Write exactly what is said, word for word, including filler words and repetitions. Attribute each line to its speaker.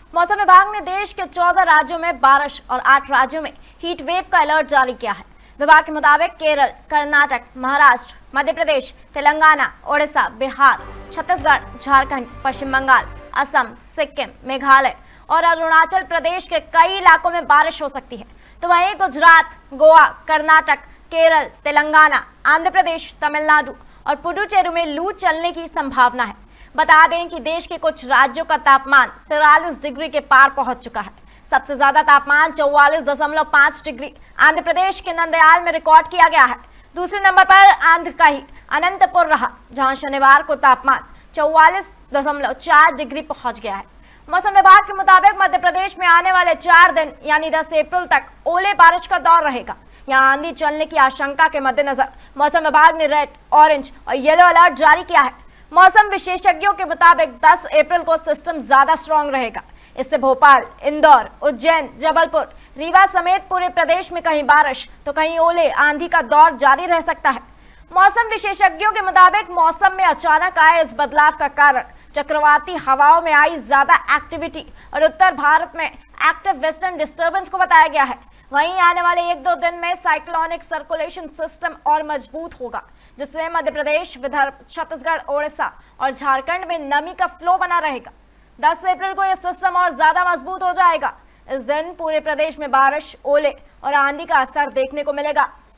Speaker 1: मौसम विभाग ने देश के चौदह राज्यों में बारिश और आठ राज्यों में हीट वेव का अलर्ट जारी किया है। विभाग के मुताबिक केरल, कर्नाटक, महाराष्ट्र, मध्य प्रदेश, तेलंगाना, ओडिशा, बिहार, छत्तीसगढ़, झारखंड, पश्चिम बंगाल, असम, सिक्किम, मेघालय और अरुणाचल प्रदेश के कई इलाकों में बारिश हो सकती है। तो वहीं गुजरात, गोवा, कर्नाटक, केरल, तेलंगाना, आंध्र प्रदेश, तमिलनाडु और पुडुचेरी में लू चलने की संभावना है। बता दें कि देश के कुछ राज्यों का तापमान तिरालीस डिग्री के पार पहुंच चुका है। सबसे ज्यादा तापमान चौवालीस दशमलव पाँच डिग्री आंध्र प्रदेश के नंदयाल में रिकॉर्ड किया गया है। दूसरे नंबर पर आंध्र का ही अनंतपुर रहा, जहां शनिवार को तापमान चौवालीस दशमलव चार डिग्री पहुंच गया है। मौसम विभाग के मुताबिक मध्य प्रदेश में आने वाले चार दिन यानी दस अप्रैल तक ओले बारिश का दौर रहेगा। यहाँ आंधी चलने की आशंका के मद्देनजर मौसम विभाग ने रेड, ऑरेंज और येलो अलर्ट जारी किया है। मौसम विशेषज्ञों के मुताबिक दस अप्रैल को सिस्टम ज्यादा स्ट्रॉन्ग रहेगा। इससे भोपाल, इंदौर, उज्जैन, जबलपुर, रीवा समेत पूरे प्रदेश में कहीं बारिश तो कहीं ओले, आंधी का दौर जारी रह सकता है। मौसम विशेषज्ञों के मुताबिक मौसम में अचानक आए इस बदलाव का कारण चक्रवाती हवाओं में आई ज्यादा एक्टिविटी और उत्तर भारत में एक्टिव वेस्टर्न डिस्टर्बेंस को बताया गया है। वहीं आने वाले एक दो दिन में साइक्लोनिक सर्कुलेशन सिस्टम और मजबूत होगा, जिससे मध्य प्रदेश, विदर्भ, छत्तीसगढ़, ओडिशा और झारखंड में नमी का फ्लो बना रहेगा। दस अप्रैल को यह सिस्टम और ज्यादा मजबूत हो जाएगा। इस दिन पूरे प्रदेश में बारिश, ओले और आंधी का असर देखने को मिलेगा।